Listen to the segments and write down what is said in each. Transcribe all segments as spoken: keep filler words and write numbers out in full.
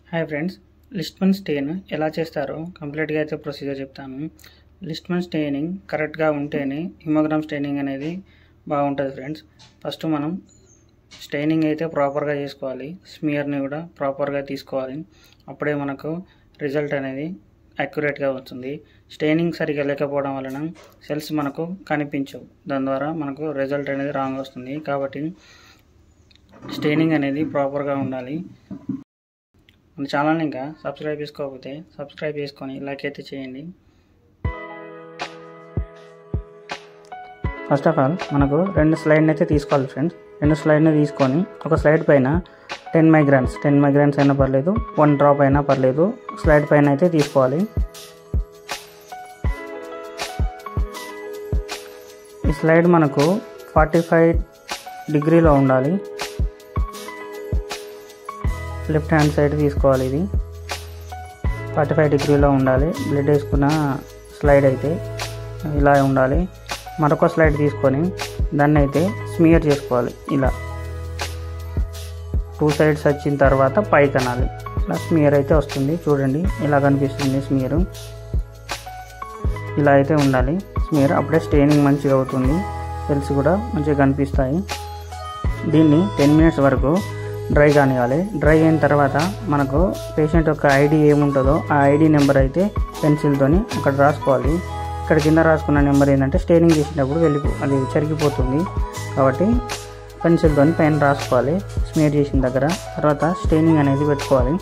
Hi friends, లిస్ట్మన్ strain ఎలా చేస్తారో కంప్లీట్గా అయితే ప్రొసీజర్ చెప్తాను. లిస్ట్మన్ స్టెయినింగ్ కరెక్ట్గా ఉంటేనే హిమోగ్రామ్ స్టెయినింగ్ అనేది బాగుంటుంది ఫ్రెండ్స్. ఫస్ట్ మనం స్టెయినింగ్ అయితే ప్రాపర్గా చేసుకోవాలి, స్మియర్ని కూడా ప్రాపర్గా తీసుకోవాలి. అప్పుడే మనకు రిజల్ట్ అనేది యాక్యురేట్గా వస్తుంది. స్టెయినింగ్ సరిగ్గా లేకపోవడం వలన సెల్స్ మనకు కనిపించవు, దాని ద్వారా మనకు రిజల్ట్ అనేది రాంగ్ వస్తుంది. కాబట్టి స్టెయినింగ్ అనేది ప్రాపర్గా ఉండాలి. మన ఛానల్ని ఇంకా సబ్స్క్రైబ్ చేసుకోకపోతే సబ్స్క్రైబ్ చేసుకొని లైక్ అయితే చేయండి. ఫస్ట్ ఆఫ్ ఆల్ మనకు రెండు స్లైడ్ని అయితే తీసుకోవాలి ఫ్రెండ్స్. రెండు స్లైడ్ని తీసుకొని ఒక స్లైడ్ పైన టెన్ మైగ్రాన్స్ టెన్ మైగ్రాన్స్ అయినా పర్లేదు, వన్ డ్రాప్ అయినా పర్లేదు, స్లైడ్ పైన అయితే తీసుకోవాలి. ఈ స్లైడ్ మనకు ఫార్టీ ఫైవ్ డిగ్రీలో ఉండాలి. లెఫ్ట్ హ్యాండ్ సైడ్ తీసుకోవాలి. ఇది ఫార్టీ ఫైవ్ డిగ్రీలో ఉండాలి. బ్లడ్ వేసుకున్న స్లైడ్ అయితే ఇలా ఉండాలి. మరొక స్లైడ్ తీసుకొని దాన్ని అయితే స్మియర్ చేసుకోవాలి. ఇలా టూ సైడ్స్ వచ్చిన తర్వాత పైకి అనాలి. ఇలా స్మియర్ అయితే వస్తుంది. చూడండి ఇలా కనిపిస్తుంది స్మియర్. ఇలా అయితే ఉండాలి స్మియర్. అప్పుడే స్టెయినింగ్ మంచిగా అవుతుంది, సెల్స్ కూడా మంచిగా కనిపిస్తాయి. దీన్ని టెన్ మినిట్స్ వరకు డ్రై కానివ్వాలి. డ్రై అయిన తర్వాత మనకు పేషెంట్ యొక్క ఐడి ఏముంటుందో ఆ ఐడి నెంబర్ అయితే పెన్సిల్తోని అక్కడ రాసుకోవాలి. ఇక్కడ కింద రాసుకున్న నెంబర్ ఏంటంటే స్టెయినింగ్ చేసినప్పుడు వెళ్ళిపో అది చెరిగిపోతుంది. కాబట్టి పెన్సిల్తోని పైన రాసుకోవాలి స్మియర్ చేసిన దగ్గర. తర్వాత స్టెయినింగ్ అనేది పెట్టుకోవాలి.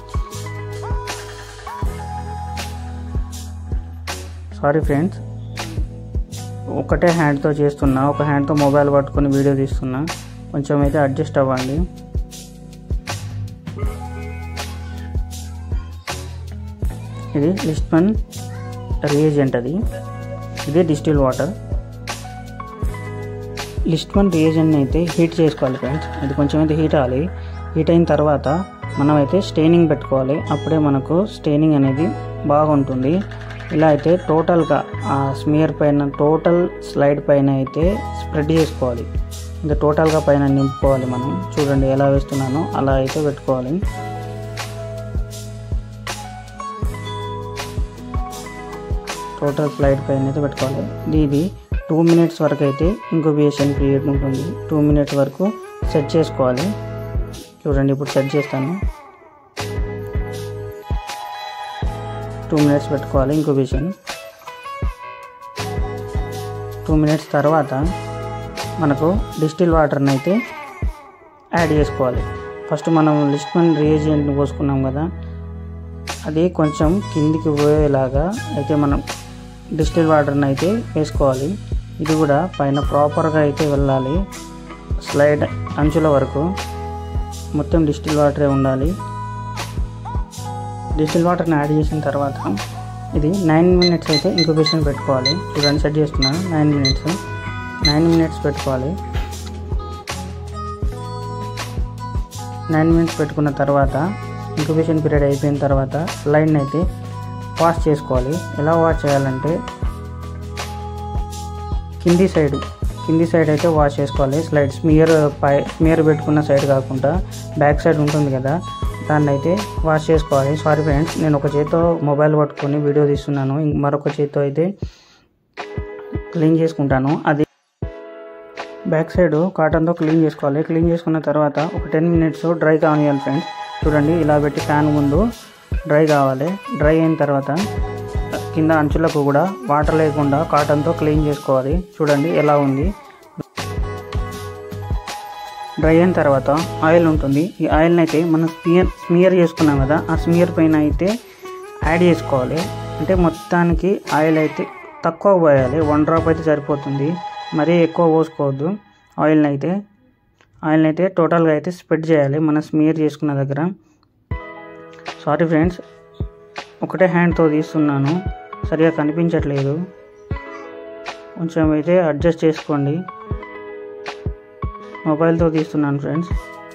సారీ ఫ్రెండ్స్, ఒకటే హ్యాండ్తో చేస్తున్నా, ఒక హ్యాండ్తో మొబైల్ పట్టుకొని వీడియో తీస్తున్నా, కొంచెం అయితే అడ్జస్ట్ అవ్వండి. ఇది లిస్ట్మన్ రియేజెంట్, అది ఇది డిస్టిల్ వాటర్. లిస్ట్మన్ రియేజెంట్ని అయితే హీట్ చేసుకోవాలి ఫ్రెండ్స్. ఇది కొంచెం అయితే హీట్ అవ్వాలి. హీట్ అయిన తర్వాత మనం అయితే స్టెయినింగ్ పెట్టుకోవాలి. అప్పుడే మనకు స్టెయినింగ్ అనేది బాగుంటుంది. ఇలా అయితే టోటల్గా ఆ స్మియర్ పైన టోటల్ స్లైడ్ పైన అయితే స్ప్రెడ్ చేసుకోవాలి. ఇంకా టోటల్గా పైన నింపుకోవాలి. మనం చూడండి ఎలా వేస్తున్నానో అలా అయితే పెట్టుకోవాలి. టోటల్ స్లైడ్ పైన అయితే పెట్టుకోవాలి. ఇది టూ మినిట్స్ వరకు అయితే ఇంక్యుబేషన్ పీరియడ్ ఉంటుంది. టూ మినిట్స్ వరకు సెట్ చేసుకోవాలి. చూడండి ఇప్పుడు సెట్ చేస్తాను. టూ మినిట్స్ పెట్టుకోవాలి ఇంక్యుబేషన్. టూ మినిట్స్ తర్వాత మనకు డిస్టిల్ వాటర్ని అయితే యాడ్ చేసుకోవాలి. ఫస్ట్ మనం లిస్ట్మన్ రియేజెంట్ని పోసుకున్నాం కదా, అది కొంచెం కిందికి పోయేలాగా అయితే మనం డిస్టిల్ వాటర్ని అయితే వేసుకోవాలి. ఇది కూడా పైన ప్రాపర్గా అయితే వెళ్ళాలి. స్లైడ్ అంచుల వరకు మొత్తం డిస్టిల్ వాటరే ఉండాలి. డిస్టిల్ వాటర్ని యాడ్ చేసిన తర్వాత ఇది నైన్ మినిట్స్ అయితే ఇంక్యుబేషన్ పెట్టుకోవాలి. చూడండి సెట్ చేస్తున్నాను. నైన్ మినిట్స్ నైన్ మినిట్స్ పెట్టుకోవాలి. నైన్ మినిట్స్ పెట్టుకున్న తర్వాత ఇంక్యుబేషన్ పీరియడ్ అయిపోయిన తర్వాత స్లైడ్ని అయితే వాష్ చేసుకోవాలి. ఎలా వాష్ చేయాలంటే కింది సైడ్ కింది సైడ్ అయితే వాష్ చేసుకోవాలి. స్లైడ్ స్మియర్ పై స్మియర్ పెట్టుకున్న సైడ్ కాకుండా బ్యాక్ సైడ్ ఉంటుంది కదా, దాన్ని అయితే వాష్ చేసుకోవాలి. సారీ ఫ్రెండ్స్, నేను ఒక చేతితో మొబైల్ పట్టుకొని వీడియో తీస్తున్నాను, మరొక చేతితో అయితే క్లీన్ చేసుకుంటాను. అది బ్యాక్ సైడ్ కాటన్తో క్లీన్ చేసుకోవాలి. క్లీన్ చేసుకున్న తర్వాత ఒక టెన్ మినిట్స్ డ్రై కానివ్వాలి ఫ్రెండ్స్. చూడండి ఇలా పెట్టి ఫ్యాన్ ముందు డ్రై కావాలి. డ్రై అయిన తర్వాత కింద అంచులకు కూడా వాటర్ లేకుండా కాటన్తో క్లీన్ చేసుకోవాలి. చూడండి ఎలా ఉంది. డ్రై అయిన తర్వాత ఆయిల్ ఉంటుంది. ఈ ఆయిల్ని అయితే మనం స్మియర్ స్మియర్ చేసుకున్నాం కదా, ఆ స్మియర్ పైన అయితే యాడ్ చేసుకోవాలి. అంటే మొత్తానికి ఆయిల్ అయితే తక్కువ పోయాలి. వన్ డ్రాప్ అయితే సరిపోతుంది, మరీ ఎక్కువ పోసుకోవద్దు. ఆయిల్ని అయితే ఆయిల్ని అయితే టోటల్గా అయితే స్ప్రెడ్ చేయాలి మనం స్మియర్ చేసుకున్న దగ్గర. సారీ ఫ్రెండ్స్, ఒకటే హ్యాండ్తో తీస్తున్నాను, సరిగా కనిపించట్లేదు, కొంచెం అయితే అడ్జస్ట్ చేసుకోండి. మొబైల్తో తీస్తున్నాను ఫ్రెండ్స్.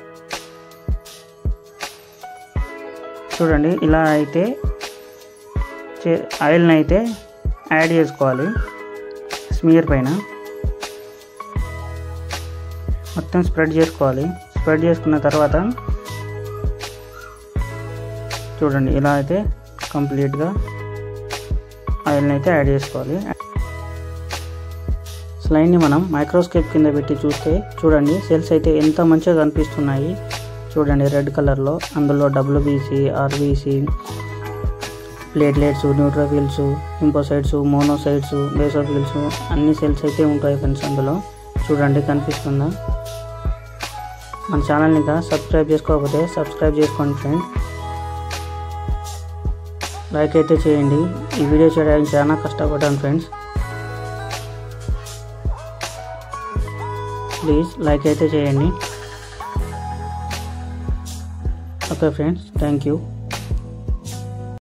చూడండి ఇలా అయితే ఆయిల్ని అయితే యాడ్ చేసుకోవాలి స్మియర్ పైన. మొత్తం స్ప్రెడ్ చేసుకోవాలి. స్ప్రెడ్ చేసుకున్న తర్వాత చూడండి ఇలా అయితే కంప్లీట్గా ఆయిల్ని అయితే యాడ్ చేసుకోవాలి. స్లైడ్ని మనం మైక్రోస్కోప్ కింద పెట్టి చూస్తే చూడండి సెల్స్ అయితే ఎంత మంచిగా కనిపిస్తున్నాయి. చూడండి రెడ్ కలర్లో, అందులో WBC, RBC, platelets, neutrophils, lymphocytes, monocytes, basophils అన్ని సెల్స్ అయితే ఉంటాయి ఫ్రెండ్స్. అందులో చూడండి కనిపిస్తుందా. మన ఛానల్ని ఇంకా సబ్స్క్రైబ్ చేసుకోకపోతే సబ్స్క్రైబ్ చేసుకోండి ఫ్రెండ్స్. లైక్ అయితే చేయండి. ఈ వీడియో చేయడానికి చాలా కష్టపడ్డాను ఫ్రెండ్స్. ప్లీజ్ లైక్ అయితే చేయండి. Okay friends, thank you.